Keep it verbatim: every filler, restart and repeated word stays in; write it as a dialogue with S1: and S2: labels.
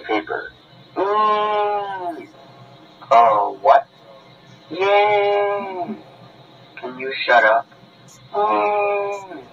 S1: paper. Mm. Oh, what? Yay! Can you shut up? Mm.